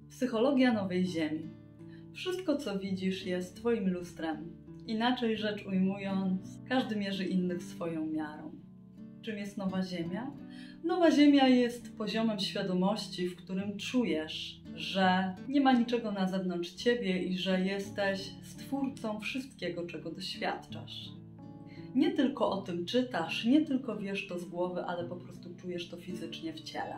Psychologia nowej Ziemi. Wszystko, co widzisz, jest Twoim lustrem. Inaczej rzecz ujmując, każdy mierzy innych swoją miarą. Czym jest nowa Ziemia? Nowa Ziemia jest poziomem świadomości, w którym czujesz, że nie ma niczego na zewnątrz Ciebie i że jesteś stwórcą wszystkiego, czego doświadczasz. Nie tylko o tym czytasz, nie tylko wiesz to z głowy, ale po prostu czujesz to fizycznie w ciele.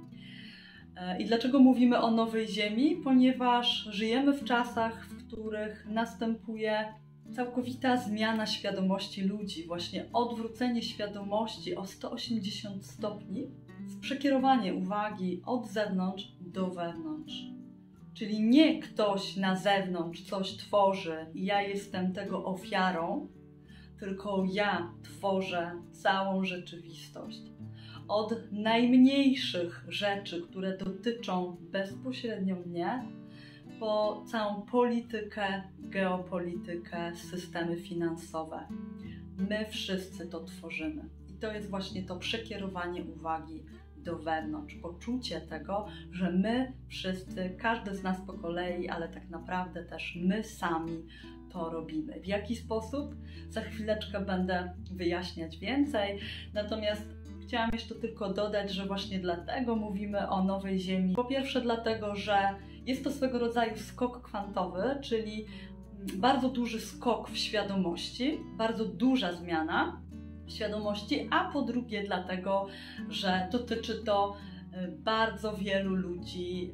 I dlaczego mówimy o nowej Ziemi? Ponieważ żyjemy w czasach, w których następuje całkowita zmiana świadomości ludzi, właśnie odwrócenie świadomości o 180 stopni, przekierowanie uwagi od zewnątrz do wewnątrz. Czyli nie ktoś na zewnątrz coś tworzy i ja jestem tego ofiarą, tylko ja tworzę całą rzeczywistość. Od najmniejszych rzeczy, które dotyczą bezpośrednio mnie, po całą politykę, geopolitykę, systemy finansowe. My wszyscy to tworzymy. I to jest właśnie to przekierowanie uwagi do wewnątrz. Poczucie tego, że my wszyscy, każdy z nas po kolei, ale tak naprawdę też my sami to robimy. W jaki sposób? Za chwileczkę będę wyjaśniać więcej. Natomiast chciałam jeszcze tylko dodać, że właśnie dlatego mówimy o nowej Ziemi. Po pierwsze dlatego, że jest to swego rodzaju skok kwantowy, czyli bardzo duży skok w świadomości, bardzo duża zmiana w świadomości, a po drugie dlatego, że dotyczy to bardzo wielu ludzi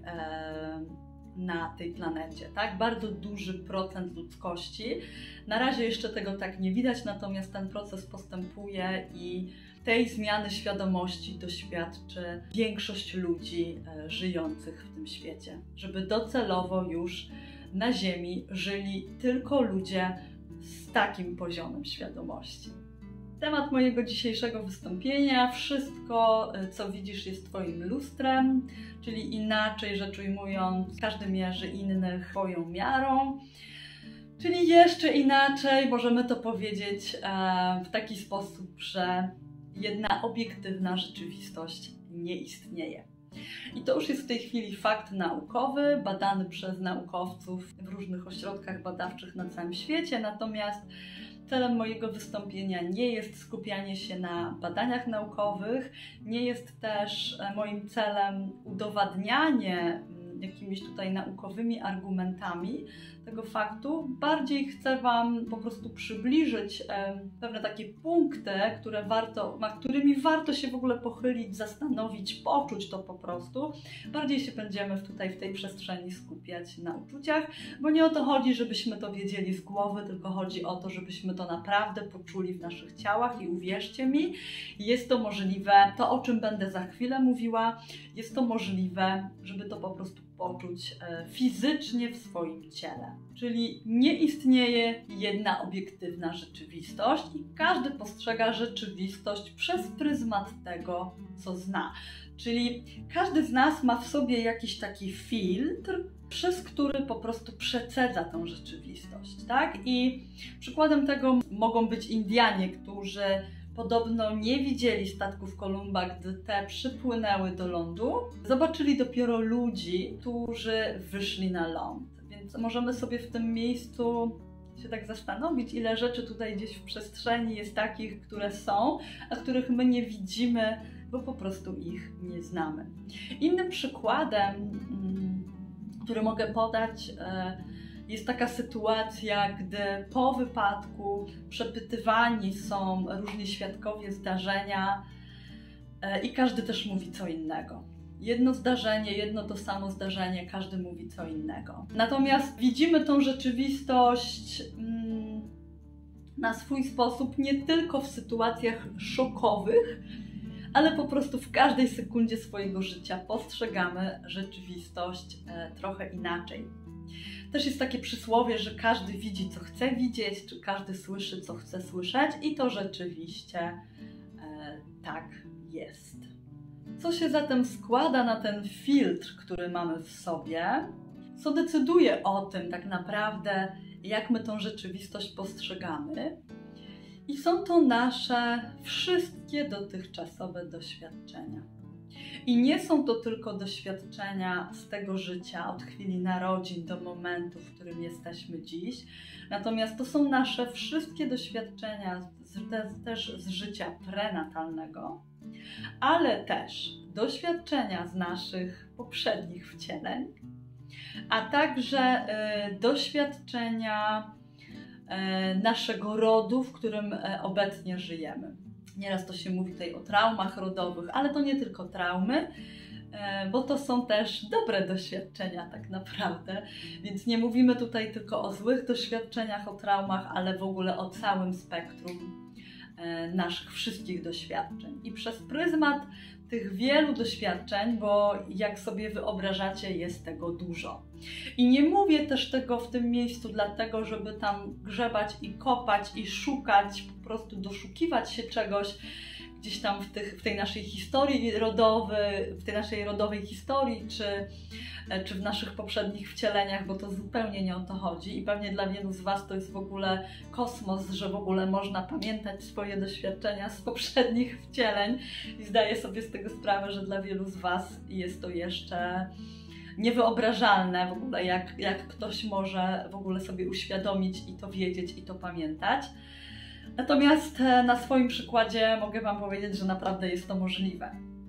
na tej planecie, tak? Bardzo duży procent ludzkości. Na razie jeszcze tego tak nie widać, natomiast ten proces postępuje i tej zmiany świadomości doświadczy większość ludzi żyjących w tym świecie. Żeby docelowo już na Ziemi żyli tylko ludzie z takim poziomem świadomości. Temat mojego dzisiejszego wystąpienia: wszystko, co widzisz, jest Twoim lustrem, czyli inaczej rzecz ujmując, każdy mierzy innych swoją miarą. Czyli jeszcze inaczej możemy to powiedzieć w taki sposób, że jedna obiektywna rzeczywistość nie istnieje. I to już jest w tej chwili fakt naukowy, badany przez naukowców w różnych ośrodkach badawczych na całym świecie, natomiast celem mojego wystąpienia nie jest skupianie się na badaniach naukowych, nie jest też moim celem udowadnianie jakimiś tutaj naukowymi argumentami tego faktu. Bardziej chcę Wam po prostu przybliżyć pewne takie punkty, którymi warto się w ogóle pochylić, zastanowić, poczuć to po prostu. Bardziej się będziemy tutaj w tej przestrzeni skupiać na uczuciach, bo nie o to chodzi, żebyśmy to wiedzieli z głowy, tylko chodzi o to, żebyśmy to naprawdę poczuli w naszych ciałach i uwierzcie mi, jest to możliwe, to o czym będę za chwilę mówiła, jest to możliwe, żeby to po prostu poczuć fizycznie w swoim ciele. Czyli nie istnieje jedna obiektywna rzeczywistość i każdy postrzega rzeczywistość przez pryzmat tego, co zna. Czyli każdy z nas ma w sobie jakiś taki filtr, przez który po prostu przecedza tą rzeczywistość, tak? I przykładem tego mogą być Indianie, którzy podobno nie widzieli statków Kolumba, gdy te przypłynęły do lądu. Zobaczyli dopiero ludzi, którzy wyszli na ląd. Więc możemy sobie w tym miejscu się tak zastanowić, ile rzeczy tutaj gdzieś w przestrzeni jest takich, które są, a których my nie widzimy, bo po prostu ich nie znamy. Innym przykładem, który mogę podać, jest taka sytuacja, gdy po wypadku przepytywani są różni świadkowie zdarzenia i każdy też mówi co innego. Jedno zdarzenie, jedno to samo zdarzenie, każdy mówi co innego. Natomiast widzimy tą rzeczywistość na swój sposób nie tylko w sytuacjach szokowych, ale po prostu w każdej sekundzie swojego życia postrzegamy rzeczywistość trochę inaczej. Też jest takie przysłowie, że każdy widzi, co chce widzieć, czy każdy słyszy, co chce słyszeć i to rzeczywiście tak jest. Co się zatem składa na ten filtr, który mamy w sobie? Co decyduje o tym tak naprawdę, jak my tą rzeczywistość postrzegamy? I są to nasze wszystkie dotychczasowe doświadczenia. I nie są to tylko doświadczenia z tego życia, od chwili narodzin do momentu, w którym jesteśmy dziś. Natomiast to są nasze wszystkie doświadczenia też z życia prenatalnego, ale też doświadczenia z naszych poprzednich wcieleń, a także doświadczenia naszego rodu, w którym obecnie żyjemy. Nieraz to się mówi tutaj o traumach rodowych, ale to nie tylko traumy, bo to są też dobre doświadczenia tak naprawdę. Więc nie mówimy tutaj tylko o złych doświadczeniach, o traumach, ale w ogóle o całym spektrum naszych wszystkich doświadczeń. I przez pryzmat tych wielu doświadczeń, bo jak sobie wyobrażacie, jest tego dużo. I nie mówię też tego w tym miejscu dlatego, żeby tam grzebać i kopać i szukać, po prostu doszukiwać się czegoś gdzieś tam w tej naszej historii rodowej, w tej naszej rodowej historii, czy w naszych poprzednich wcieleniach, bo to zupełnie nie o to chodzi i pewnie dla wielu z Was to jest w ogóle kosmos, że w ogóle można pamiętać swoje doświadczenia z poprzednich wcieleń i zdaję sobie z tego sprawę, że dla wielu z Was jest to jeszcze niewyobrażalne w ogóle, jak ktoś może w ogóle sobie uświadomić i to wiedzieć i to pamiętać. Natomiast na swoim przykładzie mogę Wam powiedzieć, że naprawdę jest to możliwe.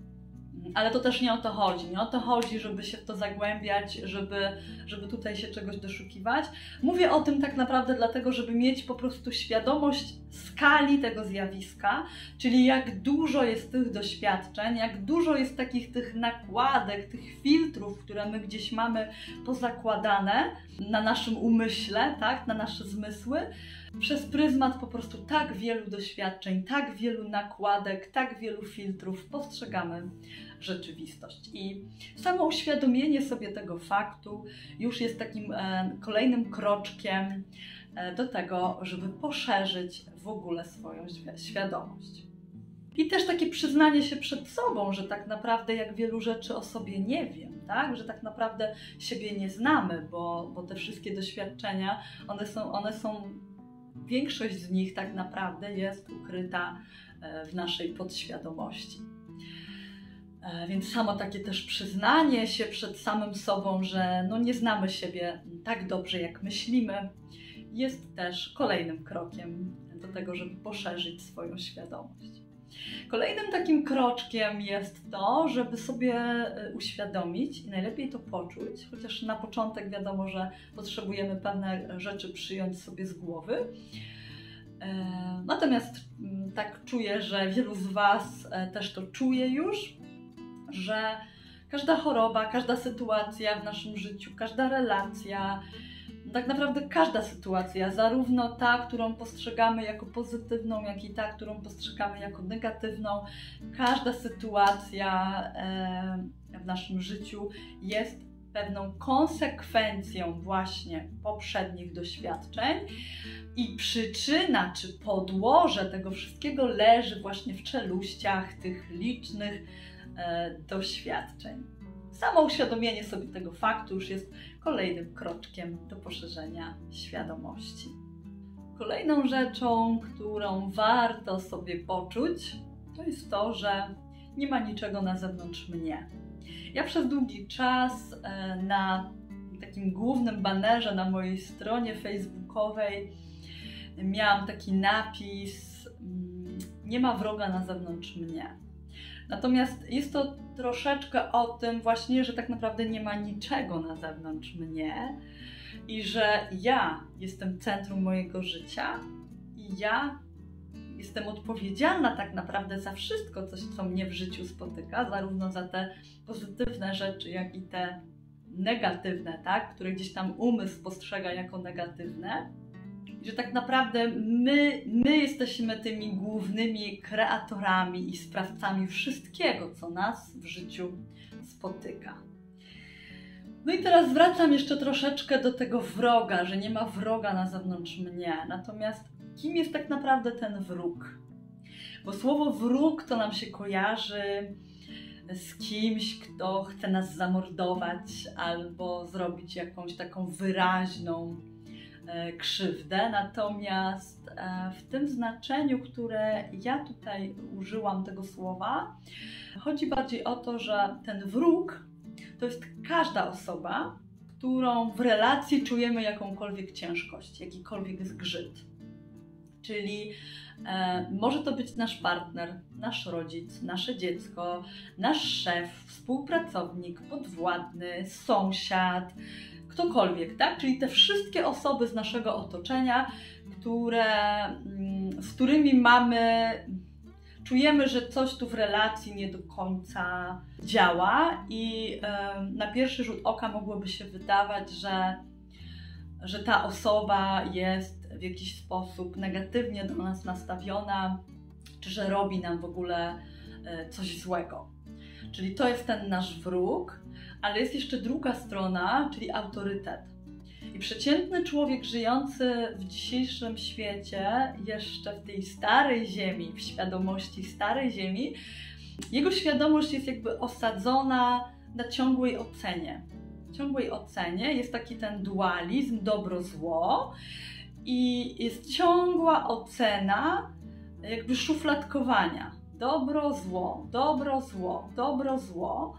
Ale to też nie o to chodzi. Nie o to chodzi, żeby się w to zagłębiać, żeby tutaj się czegoś doszukiwać. Mówię o tym tak naprawdę dlatego, żeby mieć po prostu świadomość skali tego zjawiska, czyli jak dużo jest tych doświadczeń, jak dużo jest takich tych nakładek, tych filtrów, które my gdzieś mamy pozakładane na naszym umyśle, tak, na nasze zmysły, przez pryzmat po prostu tak wielu doświadczeń, tak wielu nakładek, tak wielu filtrów postrzegamy rzeczywistość. I samo uświadomienie sobie tego faktu już jest takim kolejnym kroczkiem do tego, żeby poszerzyć w ogóle swoją świadomość. I też takie przyznanie się przed sobą, że tak naprawdę jak wielu rzeczy o sobie nie wiem, tak? Że tak naprawdę siebie nie znamy, bo te wszystkie doświadczenia, one są, większość z nich tak naprawdę jest ukryta w naszej podświadomości. Więc samo takie też przyznanie się przed samym sobą, że no nie znamy siebie tak dobrze, jak myślimy, jest też kolejnym krokiem do tego, żeby poszerzyć swoją świadomość. Kolejnym takim kroczkiem jest to, żeby sobie uświadomić i najlepiej to poczuć, chociaż na początek wiadomo, że potrzebujemy pewne rzeczy przyjąć sobie z głowy. Natomiast tak czuję, że wielu z Was też to czuje już, że każda choroba, każda sytuacja w naszym życiu, każda relacja, tak naprawdę każda sytuacja, zarówno ta, którą postrzegamy jako pozytywną, jak i ta, którą postrzegamy jako negatywną, każda sytuacja w naszym życiu jest pewną konsekwencją właśnie poprzednich doświadczeń i przyczyna czy podłoże tego wszystkiego leży właśnie w czeluściach tych licznych doświadczeń. Samo uświadomienie sobie tego faktu już jest kolejnym kroczkiem do poszerzenia świadomości. Kolejną rzeczą, którą warto sobie poczuć, to jest to, że nie ma niczego na zewnątrz mnie. Ja przez długi czas na takim głównym banerze na mojej stronie facebookowej miałam taki napis: nie ma wroga na zewnątrz mnie. Natomiast jest to troszeczkę o tym właśnie, że tak naprawdę nie ma niczego na zewnątrz mnie i że ja jestem centrum mojego życia i ja jestem odpowiedzialna tak naprawdę za wszystko, co mnie w życiu spotyka, zarówno za te pozytywne rzeczy, jak i te negatywne, tak, które gdzieś tam umysł postrzega jako negatywne. Że tak naprawdę my jesteśmy tymi głównymi kreatorami i sprawcami wszystkiego, co nas w życiu spotyka. No i teraz wracam jeszcze troszeczkę do tego wroga, że nie ma wroga na zewnątrz mnie. Natomiast kim jest tak naprawdę ten wróg? Bo słowo wróg to nam się kojarzy z kimś, kto chce nas zamordować albo zrobić jakąś taką wyraźną krzywdę, natomiast w tym znaczeniu, które ja tutaj użyłam tego słowa, chodzi bardziej o to, że ten wróg to jest każda osoba, którą w relacji czujemy jakąkolwiek ciężkość, jakikolwiek zgrzyt. Czyli może to być nasz partner, nasz rodzic, nasze dziecko, nasz szef, współpracownik, podwładny, sąsiad, ktokolwiek, tak? Czyli te wszystkie osoby z naszego otoczenia, z którymi czujemy, że coś tu w relacji nie do końca działa i na pierwszy rzut oka mogłoby się wydawać, że ta osoba jest w jakiś sposób negatywnie do nas nastawiona, czy że robi nam w ogóle coś złego. Czyli to jest ten nasz wróg, ale jest jeszcze druga strona, czyli autorytet. I przeciętny człowiek żyjący w dzisiejszym świecie, jeszcze w tej starej ziemi, w świadomości starej ziemi, jego świadomość jest jakby osadzona na ciągłej ocenie. W ciągłej ocenie jest taki ten dualizm dobro-zło i jest ciągła ocena jakby szufladkowania. Dobro-zło, dobro-zło, dobro-zło.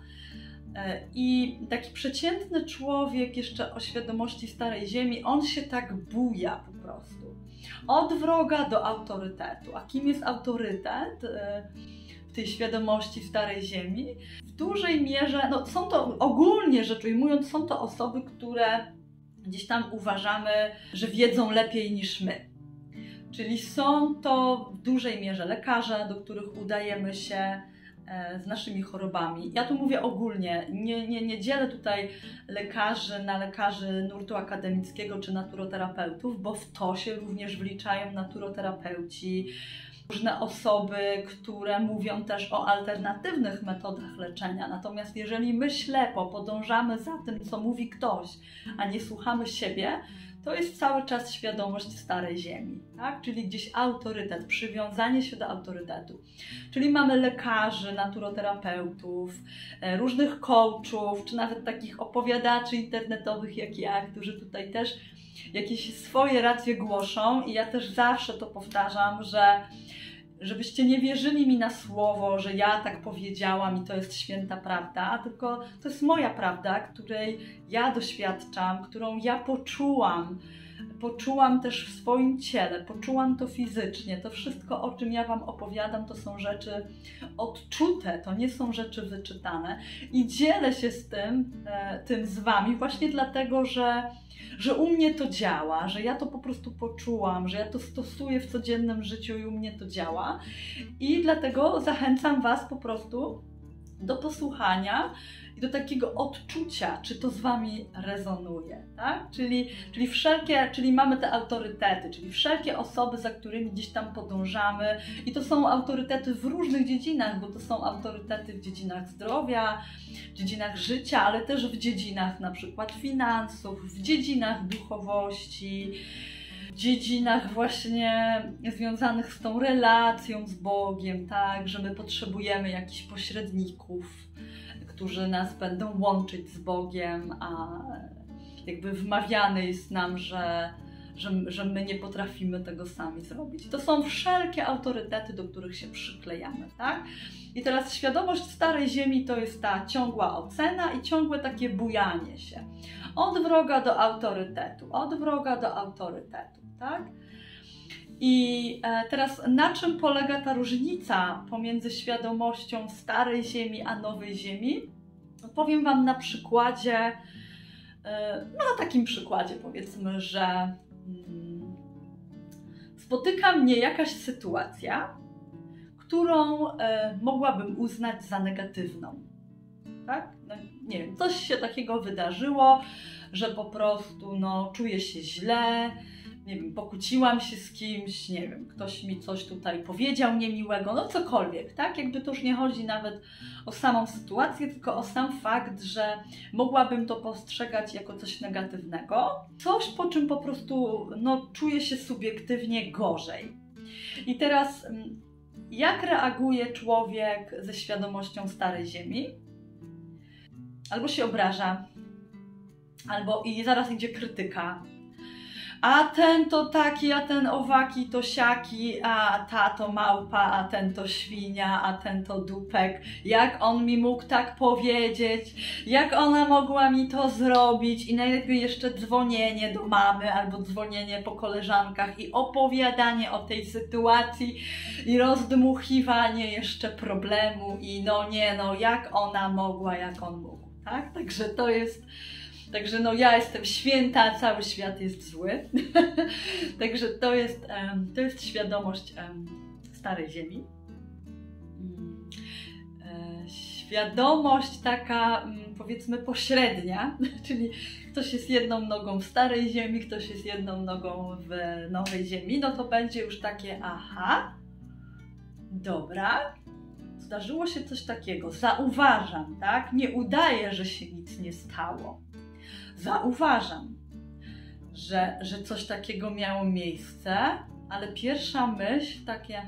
I taki przeciętny człowiek jeszcze o świadomości starej ziemi, on się tak buja po prostu. Od wroga do autorytetu. A kim jest autorytet w tej świadomości starej ziemi? W dużej mierze, no są to ogólnie rzecz ujmując, są to osoby, które gdzieś tam uważamy, że wiedzą lepiej niż my. Czyli są to w dużej mierze lekarze, do których udajemy się z naszymi chorobami. Ja tu mówię ogólnie, nie dzielę tutaj lekarzy na lekarzy nurtu akademickiego czy naturoterapeutów, bo w to się również wliczają naturoterapeuci, różne osoby, które mówią też o alternatywnych metodach leczenia. Natomiast jeżeli my ślepo podążamy za tym, co mówi ktoś, a nie słuchamy siebie, to jest cały czas świadomość starej ziemi, tak? Czyli gdzieś autorytet, przywiązanie się do autorytetu. Czyli mamy lekarzy, naturoterapeutów, różnych coachów, czy nawet takich opowiadaczy internetowych jak ja, którzy tutaj też jakieś swoje racje głoszą i ja też zawsze to powtarzam, żebyście nie wierzyli mi na słowo, że ja tak powiedziałam i to jest święta prawda, tylko to jest moja prawda, której ja doświadczam, którą ja poczułam też w swoim ciele, poczułam to fizycznie. To wszystko, o czym ja Wam opowiadam, to są rzeczy odczute, to nie są rzeczy wyczytane i dzielę się z tym z Wami właśnie dlatego, że u mnie to działa, że ja to po prostu poczułam, że ja to stosuję w codziennym życiu i u mnie to działa. I dlatego zachęcam Was po prostu do posłuchania i do takiego odczucia, czy to z Wami rezonuje, tak? Czyli mamy te autorytety, czyli wszelkie osoby, za którymi gdzieś tam podążamy i to są autorytety w różnych dziedzinach, bo to są autorytety w dziedzinach zdrowia, w dziedzinach życia, ale też w dziedzinach na przykład finansów, w dziedzinach duchowości, w dziedzinach właśnie związanych z tą relacją z Bogiem, tak, że my potrzebujemy jakichś pośredników, którzy nas będą łączyć z Bogiem, a jakby wmawiane jest nam, że my nie potrafimy tego sami zrobić. To są wszelkie autorytety, do których się przyklejamy, tak? I teraz świadomość starej ziemi to jest ta ciągła ocena i ciągłe takie bujanie się. Od wroga do autorytetu, od wroga do autorytetu, tak? I teraz na czym polega ta różnica pomiędzy świadomością starej ziemi a nowej ziemi? Powiem Wam na przykładzie, na takim przykładzie powiedzmy, że spotyka mnie jakaś sytuacja, którą mogłabym uznać za negatywną. Tak? No, nie wiem, coś się takiego wydarzyło, że po prostu czuję się źle, nie wiem, pokłóciłam się z kimś, nie wiem, ktoś mi coś tutaj powiedział niemiłego, cokolwiek, tak? Jakby to już nie chodzi nawet o samą sytuację, tylko o sam fakt, że mogłabym to postrzegać jako coś negatywnego. Coś, po czym po prostu czuję się subiektywnie gorzej. I teraz jak reaguje człowiek ze świadomością starej ziemi? Albo się obraża, albo i zaraz idzie krytyka, a ten to taki, a ten owaki to siaki, a ta to małpa, a ten to świnia, a ten to dupek. Jak on mi mógł tak powiedzieć? Jak ona mogła mi to zrobić? I najlepiej jeszcze dzwonienie do mamy albo dzwonienie po koleżankach i opowiadanie o tej sytuacji i rozdmuchiwanie jeszcze problemu i no nie, no jak ona mogła, jak on mógł, tak? Także no ja jestem święta, a cały świat jest zły. Także to jest świadomość starej ziemi. Świadomość taka, powiedzmy, pośrednia, czyli ktoś jest jedną nogą w starej ziemi, ktoś jest jedną nogą w nowej ziemi, no to będzie już takie aha, dobra, zdarzyło się coś takiego, zauważam, tak? Nie udaję, że się nic nie stało. Zauważam, że coś takiego miało miejsce, ale pierwsza myśl takie,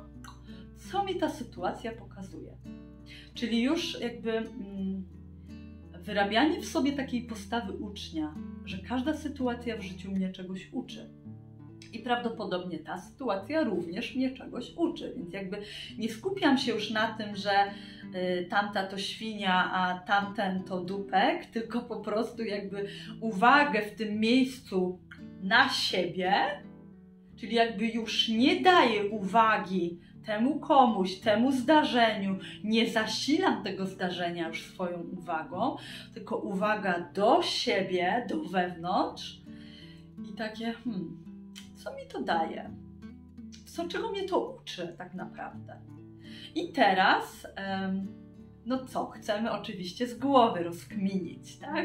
co mi ta sytuacja pokazuje? Czyli już jakby wyrabianie w sobie takiej postawy ucznia, że każda sytuacja w życiu mnie czegoś uczy. I prawdopodobnie ta sytuacja również mnie czegoś uczy, więc jakby nie skupiam się już na tym, że tamta to świnia, a tamten to dupek, tylko po prostu jakby uwagę w tym miejscu na siebie, czyli jakby już nie daję uwagi temu komuś, temu zdarzeniu, nie zasilam tego zdarzenia już swoją uwagą, tylko uwaga do siebie, do wewnątrz i takie, co mi to daje? Czego mnie to uczy tak naprawdę? I teraz, no co, chcemy oczywiście z głowy rozkminić, tak?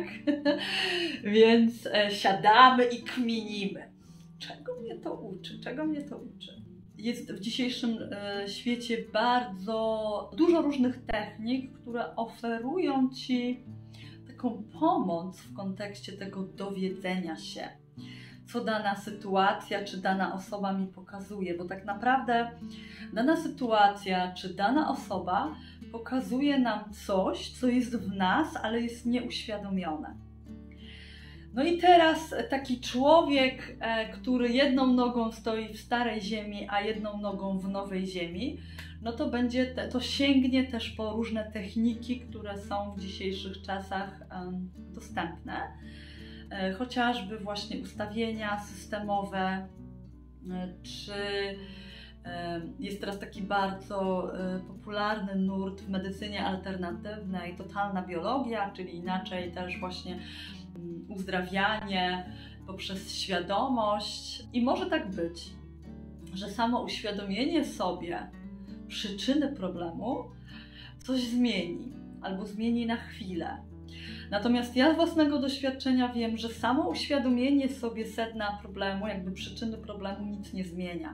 Więc siadamy i kminimy. Czego mnie to uczy? Czego mnie to uczy? Jest w dzisiejszym świecie bardzo dużo różnych technik, które oferują Ci taką pomoc w kontekście tego dowiedzenia się, co dana sytuacja czy dana osoba mi pokazuje, bo tak naprawdę dana sytuacja czy dana osoba pokazuje nam coś, co jest w nas, ale jest nieuświadomione. No i teraz taki człowiek, który jedną nogą stoi w starej ziemi, a jedną nogą w nowej ziemi, no to to sięgnie też po różne techniki, które są w dzisiejszych czasach dostępne. Chociażby właśnie ustawienia systemowe, czy jest teraz taki bardzo popularny nurt w medycynie alternatywnej, totalna biologia, czyli inaczej też właśnie uzdrawianie poprzez świadomość. I może tak być, że samo uświadomienie sobie przyczyny problemu coś zmieni, albo zmieni na chwilę. Natomiast ja z własnego doświadczenia wiem, że samo uświadomienie sobie sedna problemu, jakby przyczyny problemu nic nie zmienia.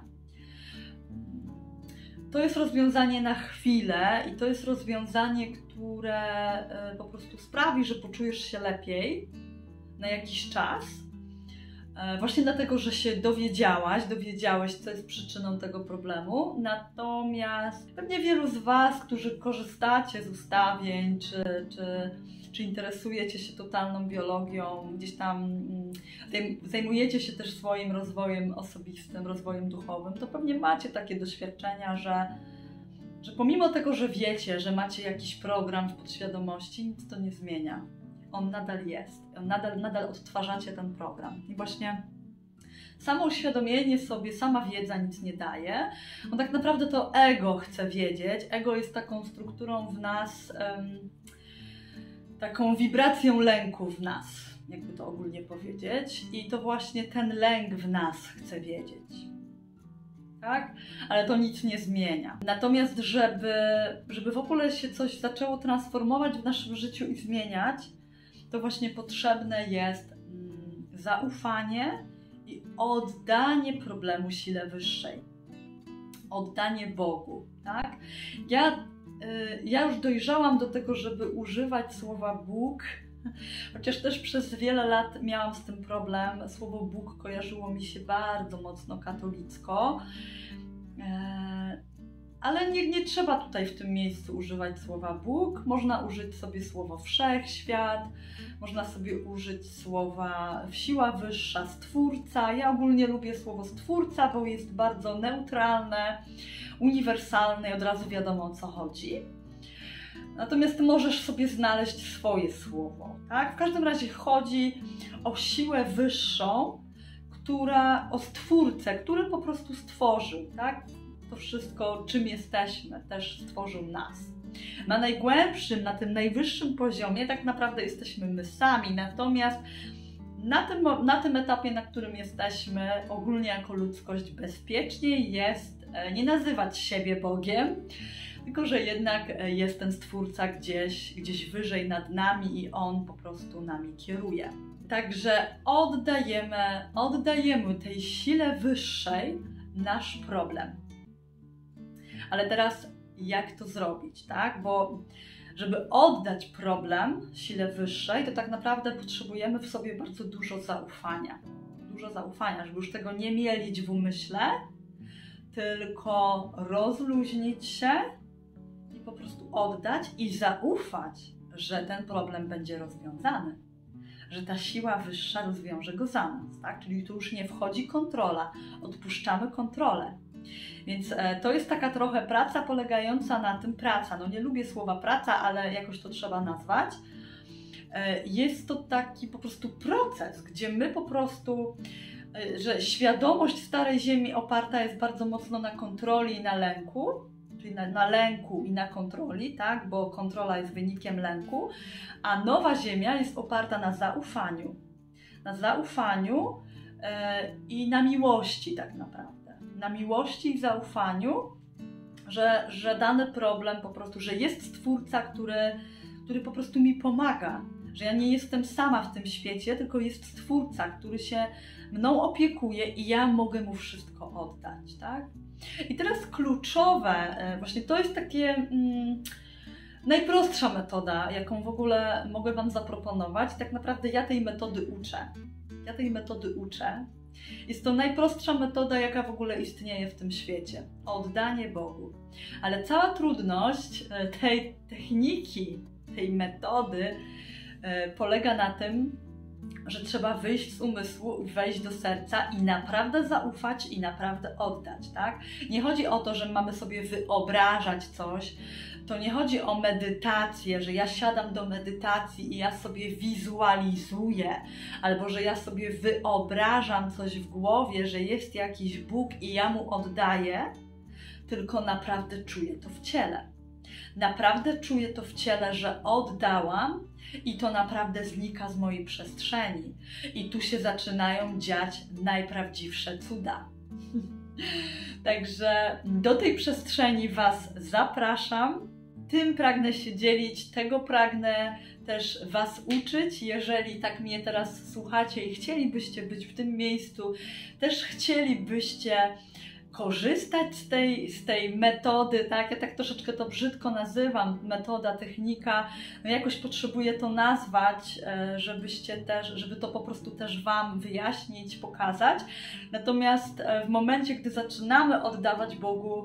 To jest rozwiązanie na chwilę i to jest rozwiązanie, które po prostu sprawi, że poczujesz się lepiej na jakiś czas. Właśnie dlatego, że się dowiedziałeś, co jest przyczyną tego problemu. Natomiast pewnie wielu z Was, którzy korzystacie z ustawień, czy interesujecie się totalną biologią, gdzieś tam zajmujecie się też swoim rozwojem osobistym, rozwojem duchowym, to pewnie macie takie doświadczenia, że pomimo tego, że wiecie, że macie jakiś program w podświadomości, nic to nie zmienia. On nadal jest. Nadal odtwarzacie ten program. I właśnie samo uświadomienie sobie, sama wiedza nic nie daje. Bo tak naprawdę to ego chce wiedzieć. Ego jest taką strukturą w nas, taką wibracją lęku w nas, jakby to ogólnie powiedzieć. I to właśnie ten lęk w nas chce wiedzieć. Tak? Ale to nic nie zmienia. Natomiast żeby w ogóle się coś zaczęło transformować w naszym życiu i zmieniać, to właśnie potrzebne jest zaufanie i oddanie problemu sile wyższej. Oddanie Bogu, tak? Ja już dojrzałam do tego, żeby używać słowa Bóg, chociaż też przez wiele lat miałam z tym problem. Słowo Bóg kojarzyło mi się bardzo mocno katolicko. Ale nie trzeba tutaj w tym miejscu używać słowa Bóg, można użyć sobie słowo Wszechświat, można sobie użyć słowa siła wyższa, Stwórca. Ja ogólnie lubię słowo Stwórca, bo jest bardzo neutralne, uniwersalne i od razu wiadomo, o co chodzi. Natomiast możesz sobie znaleźć swoje słowo, tak? W każdym razie chodzi o siłę wyższą, o Stwórcę, który po prostu stworzył, tak? To wszystko, czym jesteśmy, też stworzył nas. Na najgłębszym, na tym najwyższym poziomie tak naprawdę jesteśmy my sami, natomiast na tym etapie, na którym jesteśmy, ogólnie jako ludzkość, bezpieczniej jest nie nazywać siebie Bogiem, tylko że jednak jest ten Stwórca gdzieś wyżej nad nami i On po prostu nami kieruje. Także oddajemy tej sile wyższej nasz problem. Ale teraz jak to zrobić, tak? Bo żeby oddać problem sile wyższej, to tak naprawdę potrzebujemy w sobie bardzo dużo zaufania. Dużo zaufania, żeby już tego nie mielić w umyśle, tylko rozluźnić się i po prostu oddać i zaufać, że ten problem będzie rozwiązany. Że ta siła wyższa rozwiąże go za nas, tak? Czyli tu już nie wchodzi kontrola, odpuszczamy kontrolę. Więc to jest taka trochę praca polegająca na tym, no nie lubię słowa praca, ale jakoś to trzeba nazwać. Jest to taki po prostu proces, gdzie my po prostu, że świadomość Starej Ziemi oparta jest bardzo mocno na kontroli i na lęku, czyli na lęku i na kontroli, tak? Bo kontrola jest wynikiem lęku, a Nowa Ziemia jest oparta na zaufaniu. Na zaufaniu i na miłości tak naprawdę. Na miłości i zaufaniu, że dany problem po prostu, że jest Stwórca, który po prostu mi pomaga, że ja nie jestem sama w tym świecie, tylko jest Stwórca, który się mną opiekuje i ja mogę mu wszystko oddać, tak? I teraz kluczowe, właśnie to jest takie najprostsza metoda, jaką w ogóle mogę Wam zaproponować. Tak naprawdę ja tej metody uczę. Jest to najprostsza metoda, jaka w ogóle istnieje w tym świecie. Oddanie Bogu. Ale cała trudność tej techniki, tej metody polega na tym, że trzeba wyjść z umysłu, wejść do serca i naprawdę zaufać i naprawdę oddać, tak? Nie chodzi o to, że mamy sobie wyobrażać coś, to nie chodzi o medytację, że ja siadam do medytacji i ja sobie wizualizuję, albo że ja sobie wyobrażam coś w głowie, że jest jakiś Bóg i ja Mu oddaję, tylko naprawdę czuję to w ciele. Naprawdę czuję to w ciele, że oddałam i to naprawdę znika z mojej przestrzeni. I tu się zaczynają dziać najprawdziwsze cuda. Także do tej przestrzeni Was zapraszam. Tym pragnę się dzielić, tego pragnę też Was uczyć. Jeżeli tak mnie teraz słuchacie i chcielibyście być w tym miejscu, też chcielibyście korzystać z tej metody, tak? Ja tak troszeczkę to brzydko nazywam, metoda, technika, no jakoś potrzebuję to nazwać, żeby to po prostu też Wam wyjaśnić, pokazać. Natomiast w momencie, gdy zaczynamy oddawać Bogu,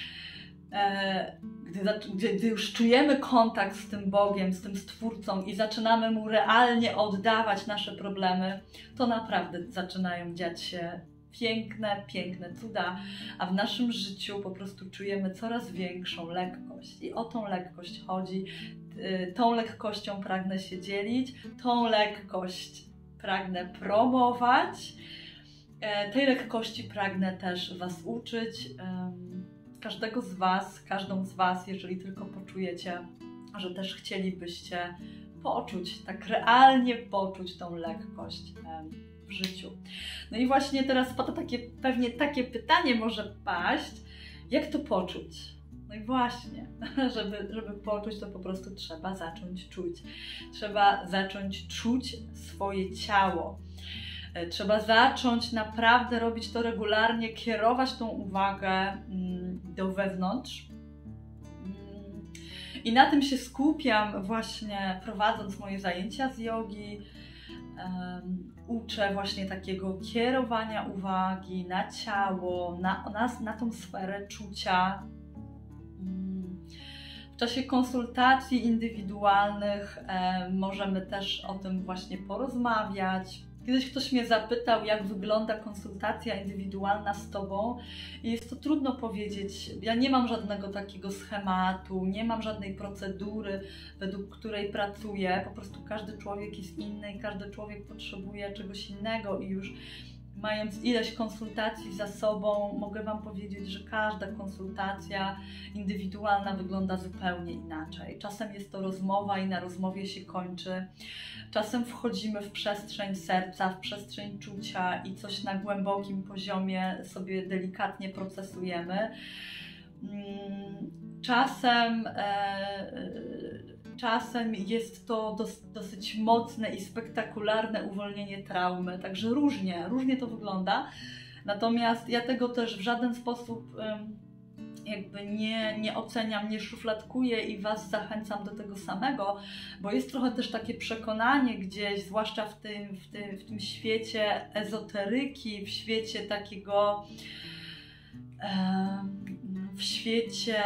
gdy już czujemy kontakt z tym Bogiem, z tym Stwórcą i zaczynamy Mu realnie oddawać nasze problemy, to naprawdę zaczynają dziać się piękne cuda, a w naszym życiu po prostu czujemy coraz większą lekkość i o tą lekkość chodzi. Tą lekkością pragnę się dzielić, tą lekkość pragnę promować, tej lekkości pragnę też Was uczyć. Każdego z Was, każdą z Was, jeżeli tylko poczujecie, że też chcielibyście poczuć, tak realnie poczuć tą lekkość w życiu. No i właśnie teraz pewnie takie pytanie może paść, jak to poczuć? No i właśnie, żeby poczuć, to po prostu trzeba zacząć czuć. Trzeba zacząć czuć swoje ciało. Trzeba zacząć naprawdę robić to regularnie, kierować tą uwagę do wewnątrz. I na tym się skupiam właśnie prowadząc moje zajęcia z jogi. Uczę właśnie takiego kierowania uwagi na ciało, na tą sferę czucia. W czasie konsultacji indywidualnych możemy też o tym właśnie porozmawiać. Kiedyś ktoś mnie zapytał, jak wygląda konsultacja indywidualna z Tobą i jest to trudno powiedzieć. Ja nie mam żadnego takiego schematu, nie mam żadnej procedury, według której pracuję. Po prostu każdy człowiek jest inny i każdy człowiek potrzebuje czegoś innego i już mając ileś konsultacji za sobą, mogę Wam powiedzieć, że każda konsultacja indywidualna wygląda zupełnie inaczej. Czasem jest to rozmowa i na rozmowie się kończy. Czasem wchodzimy w przestrzeń serca, w przestrzeń czucia i coś na głębokim poziomie sobie delikatnie procesujemy. Czasem jest to dosyć mocne i spektakularne uwolnienie traumy, także różnie to wygląda. Natomiast ja tego też w żaden sposób jakby nie oceniam, nie szufladkuję i Was zachęcam do tego samego, bo jest trochę też takie przekonanie gdzieś, zwłaszcza w tym świecie ezoteryki, w świecie takiego, w świecie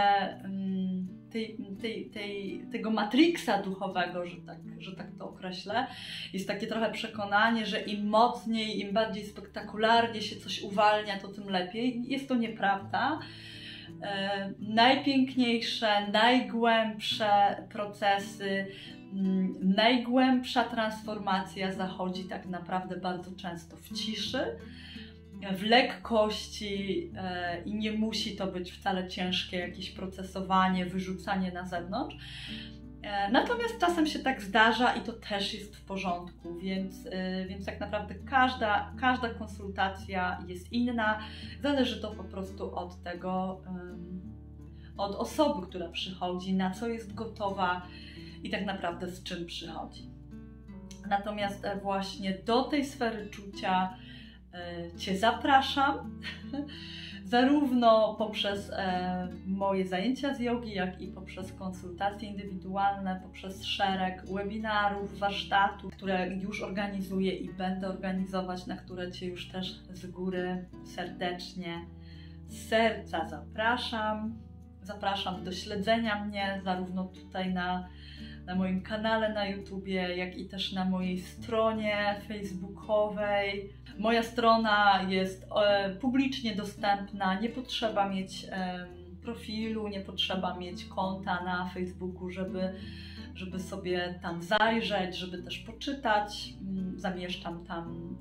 tego matrixa duchowego, że tak to określę. Jest takie trochę przekonanie, że im mocniej, im bardziej spektakularnie się coś uwalnia, to tym lepiej. Jest to nieprawda. Najpiękniejsze, najgłębsze procesy, najgłębsza transformacja zachodzi tak naprawdę bardzo często w ciszy, w lekkości i nie musi to być wcale ciężkie jakieś procesowanie, wyrzucanie na zewnątrz. Natomiast czasem się tak zdarza i to też jest w porządku, więc tak naprawdę każda konsultacja jest inna. Zależy to po prostu od tego, od osoby, która przychodzi, na co jest gotowa i tak naprawdę z czym przychodzi. Natomiast właśnie do tej sfery czucia Cię zapraszam, zarówno poprzez moje zajęcia z jogi, jak i poprzez konsultacje indywidualne, poprzez szereg webinarów, warsztatów, które już organizuję i będę organizować, na które Cię już też z góry serdecznie, z serca zapraszam. Zapraszam do śledzenia mnie zarówno tutaj na moim kanale na YouTubie, jak i też na mojej stronie facebookowej. Moja strona jest publicznie dostępna, nie potrzeba mieć profilu, nie potrzeba mieć konta na Facebooku, żeby sobie tam zajrzeć, żeby też poczytać. Zamieszczam tam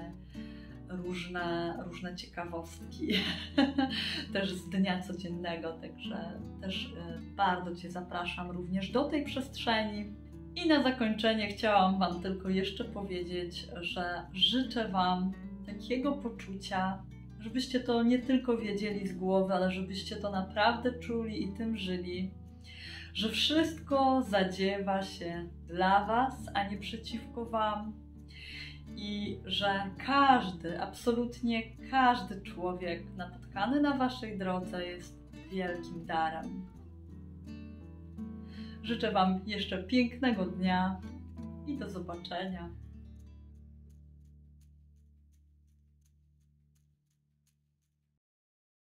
różne ciekawostki też z dnia codziennego, także też bardzo Cię zapraszam również do tej przestrzeni. I na zakończenie chciałam Wam tylko jeszcze powiedzieć, że życzę Wam takiego poczucia, żebyście to nie tylko wiedzieli z głowy, ale żebyście to naprawdę czuli i tym żyli, że wszystko zadziewa się dla Was, a nie przeciwko Wam. I że absolutnie każdy człowiek napotkany na Waszej drodze jest wielkim darem. Życzę Wam jeszcze pięknego dnia i do zobaczenia.